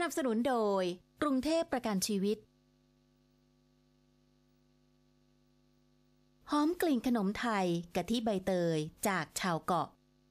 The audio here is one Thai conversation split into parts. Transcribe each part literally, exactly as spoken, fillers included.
นับสนุนโดยกรุงเทพประกันชีวิตหอมกลิ่นขนมไทยกะทิใบเตยจากชาวเกาะ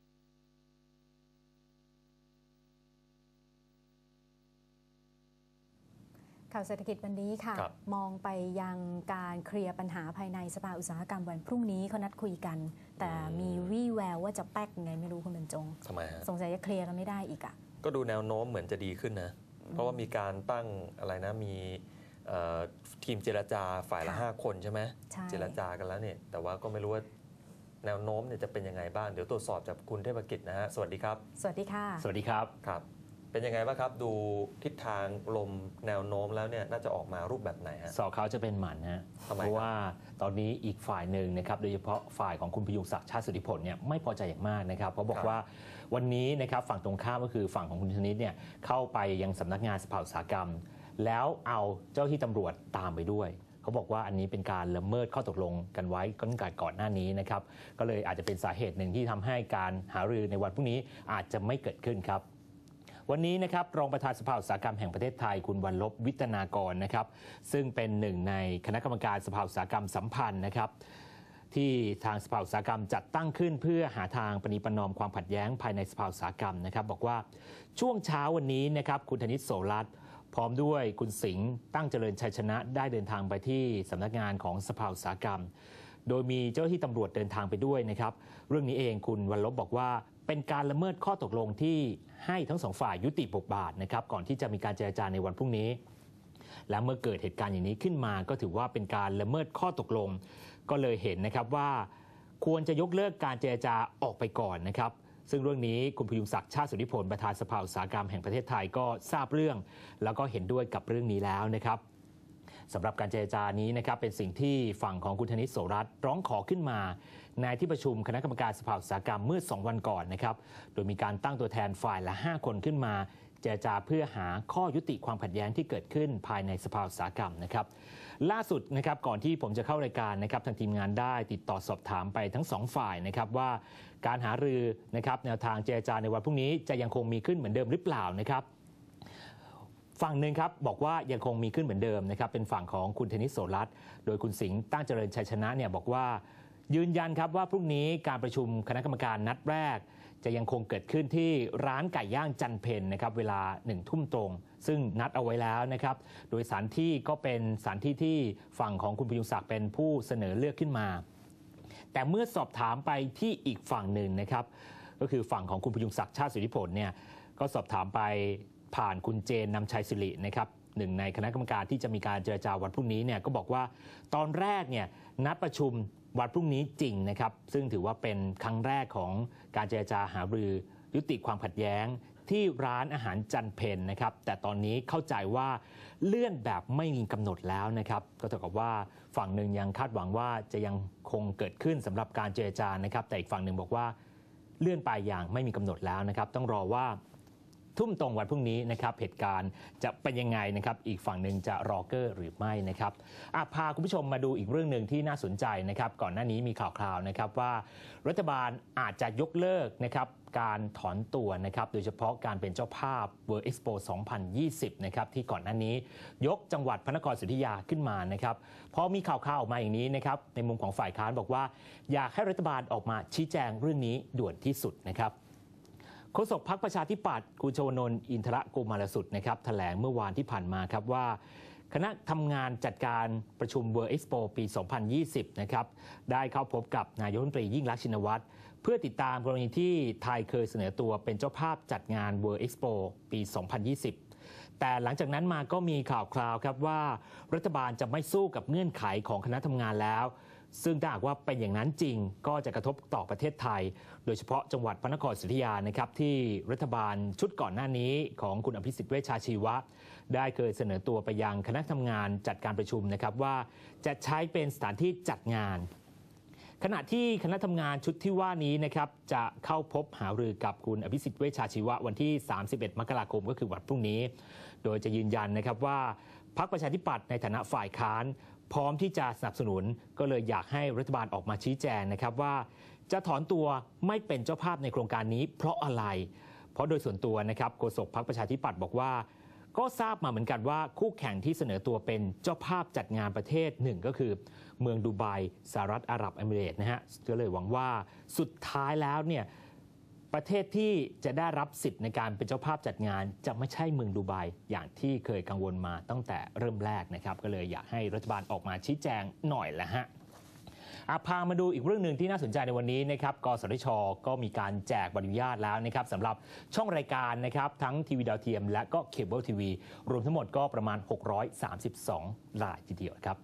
ข่าวเศรษฐกิจวันนี้ค่ะมองไปยังการเคลียร์ปัญหาภายในสภาอุตสาหกรรมวันพรุ่งนี้เขานัดคุยกันแต่มีวี่แววว่าจะแป๊กไงไม่รู้คุณบรรจงทำไมฮะสงสัยจะเคลียร์กันไม่ได้อีกอ่ะก็ดูแนวโน้มเหมือนจะดีขึ้นนะเพราะว่ามีการตั้งอะไรนะมีทีมเจรจาฝ่ายละห้าคนใช่ไหมเจรจากันแล้วเนี่ยแต่ว่าก็ไม่รู้ว่าแนวโน้มเนี่ยจะเป็นยังไงบ้างเดี๋ยวตรวจสอบจากคุณเทพกิจนะฮะสวัสดีครับสวัสดีค่ะสวัสดีครับครับเป็นยังไงบ้างครับดูทิศทางลมแนวโน้มแล้วเนี่ยน่าจะออกมารูปแบบไหนฮะสอเขาจะเป็นหมันฮะเพราะว่าตอนนี้อีกฝ่ายหนึ่งนะครับโดยเฉพาะฝ่ายของคุณพยุงศักดิ์ชาติสุทธิผลเนี่ยไม่พอใจอย่างมากนะครับเพราะบอกว่าวันนี้นะครับฝั่งตรงข้ามก็คือฝั่งของคุณธนิตเนี่ยเข้าไปยังสำนักงานสภาอุตสาหกรรมแล้วเอาเจ้าที่ตำรวจตามไปด้วยเขาบอกว่าอันนี้เป็นการละเมิดข้อตกลงกันไว้ตั้งแต่ก่อนหน้านี้นะครับก็เลยอาจจะเป็นสาเหตุหนึ่งที่ทำให้การหารือในวันพรุ่งนี้อาจจะไม่เกิดขึ้นครับวันนี้นะครับรองประธานสภาอุตสาหกรรมแห่งประเทศไทยคุณวรรลบวิทนากรนะครับซึ่งเป็นหนึ่งในคณะกรรมการสภาอุตสาหกรรมสัมพันธ์นะครับที่ทางสภาอุตสาหกรรมจัดตั้งขึ้นเพื่อหาทางปณีประนอมความขัดแย้งภายในสภาอุตสาหกรรมนะครับบอกว่าช่วงเช้าวันนี้นะครับคุณธนิตโสรัตน์พร้อมด้วยคุณสิงห์ตั้งเจริญชัยชนะได้เดินทางไปที่สำนักงานของสภาอุตสาหกรรมโดยมีเจ้าหน้าที่ตำรวจเดินทางไปด้วยนะครับเรื่องนี้เองคุณวรรลบบอกว่าเป็นการละเมิดข้อตกลงที่ให้ทั้งสองฝ่ายยุติบทบาทนะครับก่อนที่จะมีการเจรจาในวันพรุ่งนี้และเมื่อเกิดเหตุการณ์อย่างนี้ขึ้นมาก็ถือว่าเป็นการละเมิดข้อตกลงก็เลยเห็นนะครับว่าควรจะยกเลิกการเจรจาออกไปก่อนนะครับซึ่งเรื่องนี้คุณพยุงศักดิ์ชาติสุทธิผลประธานสภาอุตสาหกรรมแห่งประเทศไทยก็ทราบเรื่องแล้วก็เห็นด้วยกับเรื่องนี้แล้วนะครับสำหรับการเจรจานี้นะครับเป็นสิ่งที่ฝั่งของคุณธนิตโสรัตน์ร้องขอขึ้นมาในที่ประชุมคณะกรรมการสภาอุตสาหกรรมเมื่อสองวันก่อนนะครับโดยมีการตั้งตัวแทนฝ่ายละห้าคนขึ้นมาเจรจาเพื่อหาข้อยุติความขัดแย้งที่เกิดขึ้นภายในสภาอุตสาหกรรมนะครับล่าสุดนะครับก่อนที่ผมจะเข้ารายการนะครับทางทีมงานได้ติดต่อสอบถามไปทั้งสองฝ่ายนะครับว่าการหารือนะครับแนวทางเจรจาในวันพรุ่งนี้จะยังคงมีขึ้นเหมือนเดิมหรือเปล่านะครับฝั่งหนึ่งครับบอกว่ายังคงมีขึ้นเหมือนเดิมนะครับเป็นฝั่งของคุณธนิตโสรัตน์โดยคุณสิงห์ตั้งเจริญชัยชนะเนี่ยบอกว่ายืนยันครับว่าพรุ่งนี้การประชุมคณะกรรมการนัดแรกจะยังคงเกิดขึ้นที่ร้านไก่ย่างจันเพนนะครับเวลาหนึ่งทุ่มตรงซึ่งนัดเอาไว้แล้วนะครับโดยสถานที่ก็เป็นสถานที่ที่ฝั่งของคุณพยุงศักดิ์เป็นผู้เสนอเลือกขึ้นมาแต่เมื่อสอบถามไปที่อีกฝั่งหนึ่งนะครับก็คือฝั่งของคุณพยุงศักดิ์ชาติสุทธิผลเนี่ยก็สอบถามไปผ่านคุณเจนนำชัยศิรินะครับหนึ่งในคณะกรรมการที่จะมีการเจรจาวันพรุ่งนี้เนี่ยก็บอกว่าตอนแรกเนี่ยนัดประชุมวันพรุ่งนี้จริงนะครับซึ่งถือว่าเป็นครั้งแรกของการเจรจาหารือยุติความขัดแย้งที่ร้านอาหารจันเพนนะครับแต่ตอนนี้เข้าใจว่าเลื่อนแบบไม่มีกำหนดแล้วนะครับก็เท่ากับว่าฝั่งหนึ่งยังคาดหวังว่าจะยังคงเกิดขึ้นสำหรับการเจรจานะครับแต่อีกฝั่งหนึ่งบอกว่าเลื่อนไปอย่างไม่มีกำหนดแล้วนะครับต้องรอว่าทุ่มตรงวันพรุ่งนี้นะครับเหตุการณ์จะเป็นยังไงนะครับอีกฝั่งหนึ่งจะรอเกอร์หรือไม่นะครับพาคุณผู้ชมมาดูอีกเรื่องหนึ่งที่น่าสนใจนะครับก่อนหน้านี้มีข่าวคราวนะครับว่ารัฐบาลอาจจะยกเลิกนะครับการถอนตัวนะครับโดยเฉพาะการเป็นเจ้าภาพ World Expo สองพันยี่สิบนะครับที่ก่อนหน้านี้ยกจังหวัดพระนครศรีอยุธยาขึ้นมานะครับพอมีข่าวข่าวออกมาอย่างนี้นะครับในมุมของฝ่ายค้านบอกว่าอยากให้รัฐบาลออกมาชี้แจงเรื่องนี้ด่วนที่สุดนะครับโฆษกพรรคประชาธิปัตย์คุณชวนนท์อินทรโกมารสุดนะครับแถลงเมื่อวานที่ผ่านมาครับว่าคณะทำงานจัดการประชุม World Expo ปี สองพันยี่สิบนะครับได้เข้าพบกับนายกรัฐมนตรียิ่งลักษณ์ชินวัตรเพื่อติดตามกรณีที่ไทยเคยเสนอตัวเป็นเจ้าภาพจัดงาน World Expo ปี สองพันยี่สิบแต่หลังจากนั้นมาก็มีข่าวคราวครับว่ารัฐบาลจะไม่สู้กับเงื่อนไขของคณะทำงานแล้วซึ่งถ้าหากว่าเป็นอย่างนั้นจริงก็จะกระทบต่อประเทศไทยโดยเฉพาะจังหวัดพระนครศรีอยุธยานะครับที่รัฐบาลชุดก่อนหน้านี้ของคุณอภิสิทธิ์เวชชาชีวะได้เคยเสนอตัวไปยังคณะทำงานจัดการประชุมนะครับว่าจะใช้เป็นสถานที่จัดงานขณะที่คณะทำงานชุดที่ว่านี้นะครับจะเข้าพบหารือกับคุณอภิสิทธิ์เวชชาชีวะวันที่สามสิบเอ็ดมกราคมก็คือวันพรุ่งนี้โดยจะยืนยันนะครับว่าพรรคประชาธิปัตย์ในฐานะฝ่ายค้านพร้อมที่จะสนับสนุนก็เลยอยากให้รัฐบาลออกมาชี้แจงนะครับว่าจะถอนตัวไม่เป็นเจ้าภาพในโครงการนี้เพราะอะไรเพราะโดยส่วนตัวนะครับโฆษกพรรคประชาธิปัตย์บอกว่าก็ทราบมาเหมือนกันว่าคู่แข่งที่เสนอตัวเป็นเจ้าภาพจัดงานประเทศหนึ่งก็คือเมืองดูไบสหรัฐอาหรับเอมิเรตส์นะฮะก็เลยหวังว่าสุดท้ายแล้วเนี่ยประเทศที่จะได้รับสิทธิ์ในการเป็นเจ้าภาพจัดงานจะไม่ใช่เมืองดูไบอย่างที่เคยกังวลมาตั้งแต่เริ่มแรกนะครับก็เลยอยากให้รัฐบาลออกมาชี้แจงหน่อยแหละฮะพามาดูอีกเรื่องหนึ่งที่น่าสนใจในวันนี้นะครับกสทช.ก็มีการแจกใบอนุญาตแล้วนะครับสำหรับช่องรายการนะครับทั้งทีวีดาวเทียมและก็เคเบิลทีวีรวมทั้งหมดก็ประมาณหกร้อยสามสิบสองรายทีเดียวครับ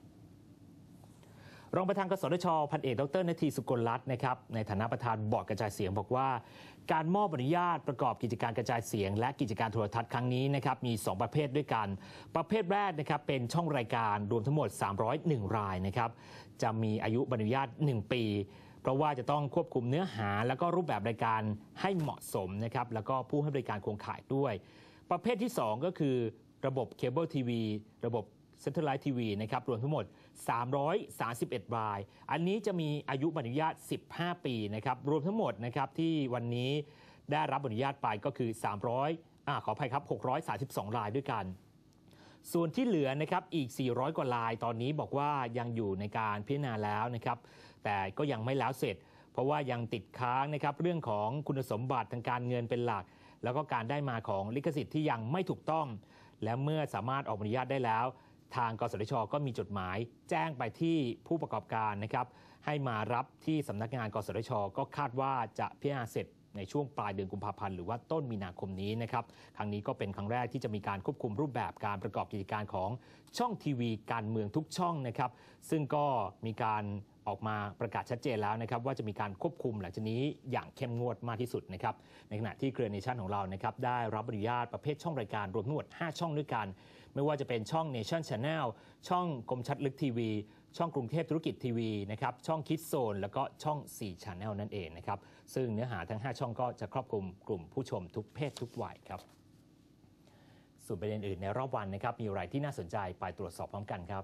รองประธานกสทช.พันเอกดร.ณทีสุกลรัตน์นะครับในฐานะประธานบอร์ดกระจายเสียงบอกว่าการมอบอนุญาตประกอบกิจการกระจายเสียงและกิจการโทรทัศน์ครั้งนี้นะครับมีสองประเภทด้วยกันประเภทแรกนะครับเป็นช่องรายการรวมทั้งหมดสามร้อยเอ็ดรายนะครับจะมีอายุใบอนุญาตหนึ่งปีเพราะว่าจะต้องควบคุมเนื้อหาและก็รูปแบบรายการให้เหมาะสมนะครับแล้วก็ผู้ให้บริการโครงข่ายด้วยประเภทที่สองก็คือระบบเคเบิลทีวีระบบSatellite ที วี นะครับรวมทั้งหมดสามร้อยสามสิบเอ็ดรายอันนี้จะมีอายุใบอนุญาตสิบห้าปีนะครับรวมทั้งหมดนะครับที่วันนี้ได้รับอนุญาตไปก็คือ300อ่าขออภัยครับหกร้อยสามสิบสองรายด้วยกันส่วนที่เหลือนะครับอีกสี่ร้อยกว่ารายตอนนี้บอกว่ายังอยู่ในการพิจารณาแล้วนะครับแต่ก็ยังไม่แล้วเสร็จเพราะว่ายังติดค้างนะครับเรื่องของคุณสมบัติทางการเงินเป็นหลักแล้วก็การได้มาของลิขสิทธิ์ที่ยังไม่ถูกต้องและเมื่อสามารถออกอนุญาตได้แล้วทางกสทช.ก็มีจดหมายแจ้งไปที่ผู้ประกอบการนะครับให้มารับที่สำนักงานกสทช.ก็คาดว่าจะพิจารณาเสร็จในช่วงปลายเดือนกุมภาพันธ์หรือว่าต้นมีนาคมนี้นะครับครั้งนี้ก็เป็นครั้งแรกที่จะมีการควบคุมรูปแบบการประกอบกิจการของช่องทีวีการเมืองทุกช่องนะครับซึ่งก็มีการออกมาประกาศชัดเจนแล้วนะครับว่าจะมีการควบคุมหลังจากนี้อย่างเข้มงวดมากที่สุดนะครับในขณะที่เครือเนชั่นของเรานะครับได้รับอนุญาตประเภทช่องรายการรวมทั้งหมดห้าช่องด้วยกันไม่ว่าจะเป็นช่อง Nation Channel ช่องคมชัดลึกทีวีช่องกรุงเทพธุรกิจทีวีนะครับช่องคิดโซนแล้วก็ช่อง โฟร์ Channel นั่นเองนะครับซึ่งเนื้อหาทั้งห้าช่องก็จะครอบคลุมกลุ่มผู้ชมทุกเพศทุกวัยครับส่วนประเด็นอื่นในรอบวันนะครับมีอะไรที่น่าสนใจไปตรวจสอบพร้อมกันครับ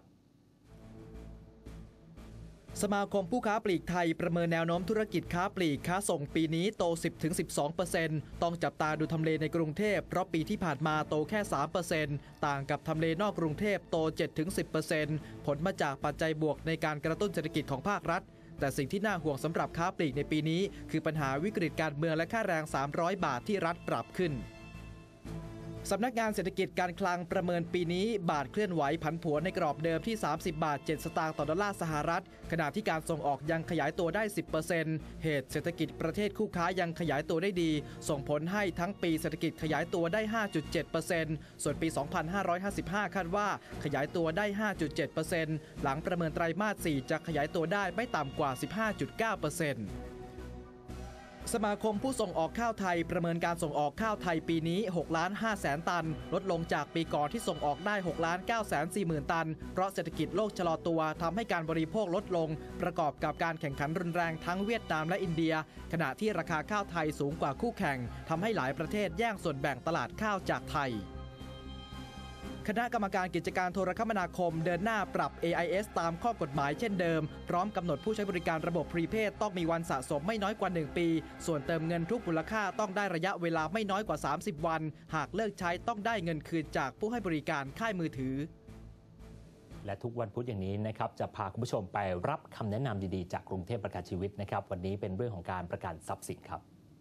สมาคมผู้ค้าปลีกไทยประเมินแนวโน้มธุรกิจค้าปลีกค้าส่งปีนี้โต สิบถึงสิบสองเปอร์เซ็นต์ ต้องจับตาดูทำเลในกรุงเทพเพราะปีที่ผ่านมาโตแค่ สามเปอร์เซ็นต์ ต่างกับทำเลนอกกรุงเทพโต เจ็ดถึงสิบเปอร์เซ็นต์ ผลมาจากปัจจัยบวกในการกระตุ้นเศรษฐกิจของภาครัฐแต่สิ่งที่น่าห่วงสำหรับค้าปลีกในปีนี้คือปัญหาวิกฤตการเมืองและค่าแรงสามร้อยบาทที่รัฐปรับขึ้นสำนักงานเศรษฐกิจการคลังประเมินปีนี้บาทเคลื่อนไหวผันผวนในกรอบเดิมที่สามสิบบาทเจ็ดสตางค์ต่อดอลลาร์สหรัฐขณะที่การส่งออกยังขยายตัวได้ สิบเปอร์เซ็นต์ เหตุเศรษฐกิจประเทศคู่ค้ายังขยายตัวได้ดีส่งผลให้ทั้งปีเศรษฐกิจขยายตัวได้ ห้าจุดเจ็ดเปอร์เซ็นต์ ส่วนปี สองพันห้าร้อยห้าสิบห้า คาดว่าขยายตัวได้ ห้าจุดเจ็ดเปอร์เซ็นต์ หลังประเมินไตรมาส สี่จะขยายตัวได้ไม่ต่ำกว่า สิบห้าจุดเก้าเปอร์เซ็นต์สมาคมผู้ส่งออกข้าวไทยประเมินการส่งออกข้าวไทยปีนี้หกล้านห้าแสนตันลดลงจากปีก่อนที่ส่งออกได้หกล้านเก้าแสนสี่หมื่นตันเพราะเศรษฐกิจโลกชะลอตัวทำให้การบริโภคลดลงประกอบกับการแข่งขันรุนแรงทั้งเวียดนามและอินเดียขณะที่ราคาข้าวไทยสูงกว่าคู่แข่งทำให้หลายประเทศแย่งส่วนแบ่งตลาดข้าวจากไทยคณะกรรมการกิจการโทรคมนาคมเดินหน้าปรับ เอ ไอ เอส ตามข้อกฎหมายเช่นเดิมพร้อมกำหนดผู้ใช้บริการระบบพรีเพดต้องมีวันสะสมไม่น้อยกว่าหนึ่งปีส่วนเติมเงินทุกมูลค่าต้องได้ระยะเวลาไม่น้อยกว่าสามสิบวันหากเลิกใช้ต้องได้เงินคืนจากผู้ให้บริการค่ายมือถือและทุกวันพุธอย่างนี้นะครับจะพาคุณผู้ชมไปรับคำแนะนำดีๆจากกรุงเทพประกันชีวิตนะครับวันนี้เป็นเรื่องของการประกันทรัพย์สินครับ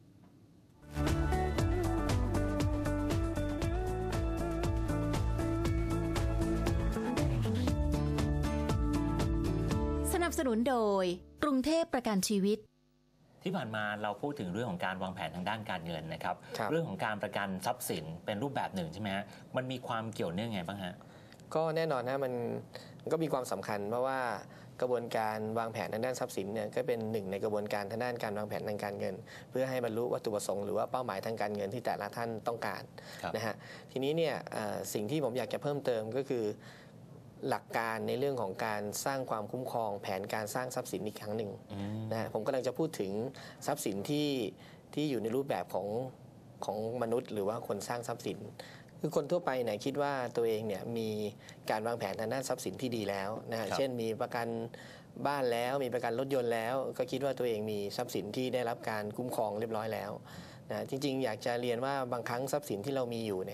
สนับสนุนโดยกรุงเทพประกันชีวิตที่ผ่านมาเราพูดถึงเรื่องของการวางแผนทางด้านการเงินนะครับเรื่องของการประกันทรัพย์สินเป็นรูปแบบหนึ่งใช่ไหมฮะมันมีความเกี่ยวเนื่องไงบ้างฮะก็แน่นอนนะมันก็มีความสำคัญเพราะว่ากระบวนการวางแผนทางด้านทรัพย์สินเนี่ยก็เป็นหนึ่งในกระบวนการทางด้านการวางแผนทางการเงินเพื่อให้บรรลุวัตถุประสงค์หรือว่าเป้าหมายทางการเงินที่แต่ละท่านต้องการนะฮะทีนี้เนี่ยสิ่งที่ผมอยากจะเพิ่มเติมก็คือหลักการในเรื่องของการสร้างความคุ้มครองแผนการสร้างทรัพย์สินอีกครั้งหนึ่งนะฮะผมกำลังจะพูดถึงทรัพย์สินที่ที่อยู่ในรูปแบบของของมนุษย์หรือว่าคนสร้างทรัพย์สินคือคนทั่วไปเนี่ยคิดว่าตัวเองเนี่ยมีการวางแผนทางด้านทรัพย์สินที่ดีแล้วนะฮะเช่นมีประกันบ้านแล้วมีประกันรถยนต์แล้วก็คิดว่าตัวเองมีทรัพย์สินที่ได้รับการคุ้มครองเรียบร้อยแล้วนะจริงๆอยากจะเรียนว่าบางครั้งทรัพย์สินที่เรามีอยู่เนี่ย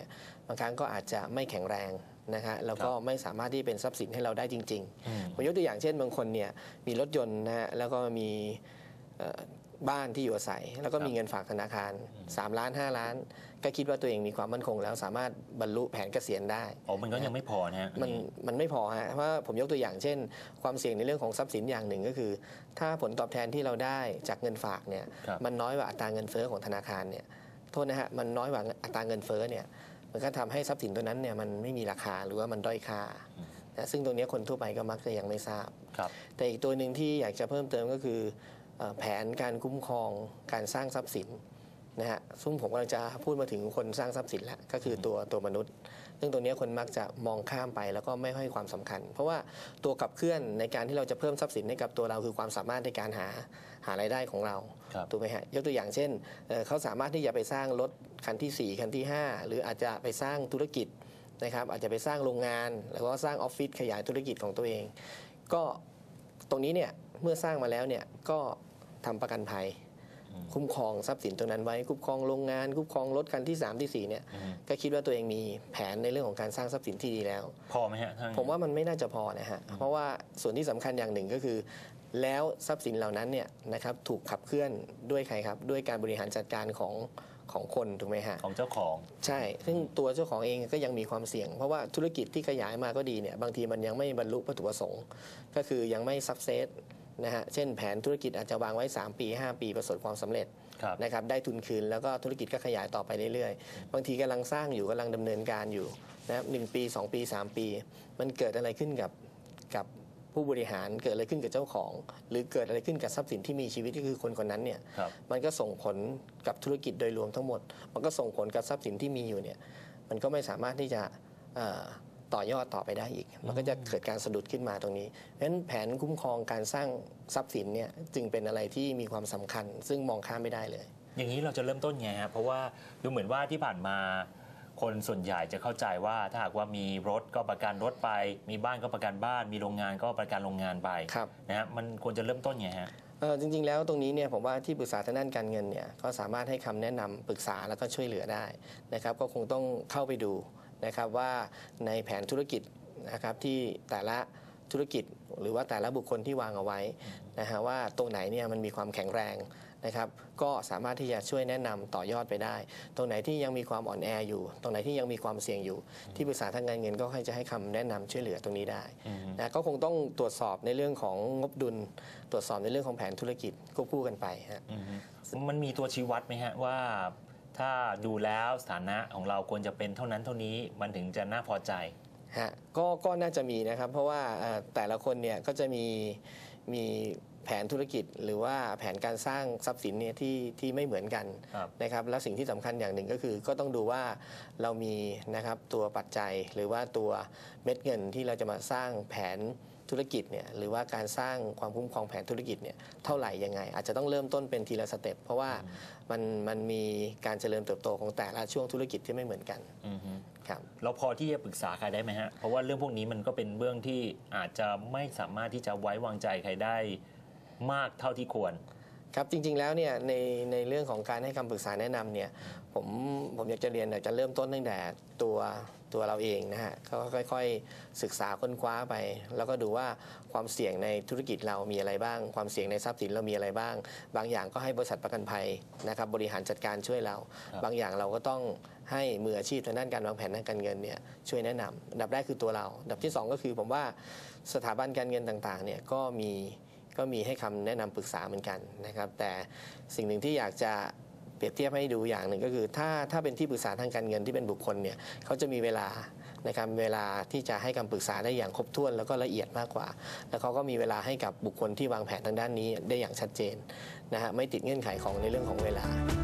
บางครั้งก็อาจจะไม่แข็งแรงนะฮะแล้วก็ไม่สามารถที่เป็นทรัพย์สินให้เราได้จริงๆผมยกตัวอย่างเช่นบางคนเนี่ยมีรถยนต์นะฮะแล้วก็มีบ้านที่อยู่อาศัยแล้วก็มีเงินฝากธนาคารสามล้านห้าล้านก็คิดว่าตัวเองมีความมั่นคงแล้วสามารถบรรลุแผนเกษียณได้อ๋อมันก็ยังไม่พอนะฮะมันมันไม่พอฮะเพราะผมยกตัวอย่างเช่นความเสี่ยงในเรื่องของทรัพย์สินอย่างหนึ่งก็คือถ้าผลตอบแทนที่เราได้จากเงินฝากเนี่ยมันน้อยกว่าอัตราเงินเฟ้อของธนาคารเนี่ยโทษนะฮะมันน้อยกว่าอัตราเงินเฟ้อเนี่ยมันก็ทำให้ทรัพย์สินตัวนั้นเนี่ยมันไม่มีราคาหรือว่ามันด้อยค่านะซึ่งตรงนี้คนทั่วไปก็มักจะยังไม่ทราบแต่อีกตัวหนึ่งที่อยากจะเพิ่มเติมก็คือแผนการคุ้มครองการสร้างทรัพย์สินนะฮะซึ่งผมกำลังจะพูดมาถึงคนสร้างทรัพย์สินแล้วก็คือตัวตัวมนุษย์ซึ่งตรงนี้คนมักจะมองข้ามไปแล้วก็ไม่ให้ความสำคัญเพราะว่าตัวขับเคลื่อนในการที่เราจะเพิ่มทรัพย์สินให้กับตัวเราคือความสามารถในการหาหารายได้ของเราถูกไหมฮะยกตัวอย่างเช่นเขาสามารถที่จะไปสร้างรถคันที่สี่คันที่ห้าหรืออาจจะไปสร้างธุรกิจนะครับอาจจะไปสร้างโรงงานแล้วก็สร้างออฟฟิศขยายธุรกิจของตัวเองก็ตรงนี้เนี่ยเมื่อสร้างมาแล้วเนี่ยก็ทำประกันภัยคุ้มครองทรัพย์สินตรงนั้นไว้คุ้มครองโรงงานคุ้มครองรถคันที่สามที่สี่เนี่ยก็คิดว่าตัวเองมีแผนในเรื่องของการสร้างทรัพย์สินที่ดีแล้วพอไหมฮะผมว่ามันไม่น่าจะพอนะฮะเพราะว่าส่วนที่สำคัญอย่างหนึ่งก็คือแล้วทรัพย์สินเหล่านั้นเนี่ยนะครับถูกขับเคลื่อนด้วยใครครับด้วยการบริหารจัดการของของคนถูกไหมฮะของเจ้าของใช่ซึ่งตัวเจ้าของเองก็ยังมีความเสี่ยงเพราะว่าธุรกิจที่ขยายมาก็ดีเนี่ยบางทีมันยังไม่บรรลุวัตถุประสงค์ก็คือยังไม่ซักเซสนะฮะเช่นแผนธุรกิจอาจจะวางไว้สามปีห้าปีประสบความสำเร็จนะครับได้ทุนคืนแล้วก็ธุรกิจก็ขยายต่อไปเรื่อยๆบางทีกำลังสร้างอยู่กำลังดำเนินการอยู่นะหนึ่งปีสองปีสามปีมันเกิดอะไรขึ้นกับกับผู้บริหารเกิดอะไรขึ้นกับเจ้าของหรือเกิดอะไรขึ้นกับทรัพย์สินที่มีชีวิตก็คือคนคนนั้นเนี่ยมันก็ส่งผลกับธุรกิจโดยรวมทั้งหมดมันก็ส่งผลกับทรัพย์สินที่มีอยู่เนี่ยมันก็ไม่สามารถที่จะต่อยอดต่อไปได้อีกมันก็จะเกิดการสะดุดขึ้นมาตรงนี้เพราะฉะนั้นแผนคุ้มครองการสร้างทรัพย์สินเนี่ยจึงเป็นอะไรที่มีความสำคัญซึ่งมองข้ามไม่ได้เลยอย่างนี้เราจะเริ่มต้นไงฮะเพราะว่าดูเหมือนว่าที่ผ่านมาคนส่วนใหญ่จะเข้าใจว่าถ้าหากว่ามีรถก็ประกันรถไปมีบ้านก็ประกันบ้านมีโรงงานก็ประกันโรงงานไปนะฮะมันควรจะเริ่มต้นไงฮะเออจริงๆแล้วตรงนี้เนี่ยผมว่าที่ปรึกษาทางด้านการเงินเนี่ยก็สามารถให้คำแนะนำปรึกษาแล้วก็ช่วยเหลือได้นะครับก็คงต้องเข้าไปดูนะครับว่าในแผนธุรกิจนะครับที่แต่ละธุรกิจหรือว่าแต่ละบุคคลที่วางเอาไว้นะฮะว่าตรงไหนเนี่ยมันมีความแข็งแรงนะครับก็สามารถที่จะช่วยแนะนำต่อยอดไปได้ตรงไหนที่ยังมีความอ่อนแออยู่ตรงไหนที่ยังมีความเสี่ยงอยู่ที่ปรึกษาทางการเงินก็ให้จะให้คำแนะนำช่วยเหลือตรงนี้ได้นะก็คงต้องตรวจสอบในเรื่องของงบดุลตรวจสอบในเรื่องของแผนธุรกิจควบคู่กันไปฮะมันมีตัวชี้วัดไหมฮะว่าถ้าดูแล้วสถานะของเราควรจะเป็นเท่านั้นเท่านี้มันถึงจะน่าพอใจฮะก็ก็น่าจะมีนะครับเพราะว่าแต่ละคนเนี่ยก็จะมีมีแผนธุรกิจหรือว่าแผนการสร้างทรัพย์สินเนี่ยที่ที่ไม่เหมือนกันนะครับแล้วสิ่งที่สำคัญอย่างหนึ่งก็คือก็ต้องดูว่าเรามีนะครับตัวปัจจัยหรือว่าตัวเม็ดเงินที่เราจะมาสร้างแผนธุรกิจเนี่ยหรือว่าการสร้างความคุ้มครองแผนธุรกิจเนี่ยเท่าไหร่ยังไงอาจจะต้องเริ่มต้นเป็นทีละสเต็ปเพราะว่ามันมันมีการเจริญเติบโตของแต่ละช่วงธุรกิจที่ไม่เหมือนกันครับเราพอที่จะปรึกษาใครได้ไหมฮะเพราะว่าเรื่องพวกนี้มันก็เป็นเรื่องที่อาจจะไม่สามารถที่จะไว้วางใจใครได้มากเท่าที่ควรครับจริงๆแล้วเนี่ยในในเรื่องของการให้คำปรึกษาแนะนำเนี่ยผมผมอยากจะเรียนอยากจะเริ่มต้นตั้งแต่ตัวตัวเราเองนะฮะก็ค่อยๆศึกษาค้นคว้าไปแล้วก็ดูว่าความเสี่ยงในธุรกิจเรามีอะไรบ้างความเสี่ยงในทรัพย์สินเรามีอะไรบ้างบางอย่างก็ให้บริษัทประกันภัยนะครับบริหารจัดการช่วยเราบางอย่างเราก็ต้องให้มืออาชีพทางด้านการวางแผนทางการเงินเนี่ยช่วยแนะนำอันดับแรกคือตัวเราอันดับที่สองก็คือผมว่าสถาบันการเงินต่างๆเนี่ยก็มีก็มีให้คำแนะนำปรึกษาเหมือนกันนะครับแต่สิ่งหนึ่งที่อยากจะเปรียบเทียบให้ดูอย่างหนึ่งก็คือถ้าถ้าเป็นที่ปรึกษาทางการเงินที่เป็นบุคคลเนี่ยเขาจะมีเวลานะครับเวลาที่จะให้คำปรึกษาได้อย่างครบถ้วนแล้วก็ละเอียดมากกว่าแล้วเขาก็มีเวลาให้กับบุคคลที่วางแผนทางด้านนี้ได้อย่างชัดเจนนะฮะไม่ติดเงื่อนไขของในเรื่องของเวลา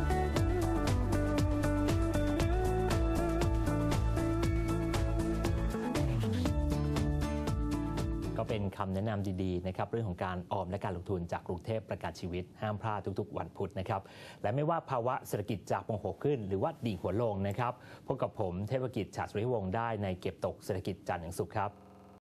ก็เป็นคำแนะนำดีๆนะครับเรื่องของการออมและการลงทุนจากกรุงเทพประกันชีวิตห้ามพลาดทุกๆวันพุธนะครับและไม่ว่าภาวะเศรษฐกิจจะโมโหขึ้นหรือว่าดิ่งหัวลงนะครับพบกับผมเทพกิจ ฉะ สุริวงศ์ได้ในเก็บตกเศรษฐกิจจันทร์ถึงศุกร์ครับ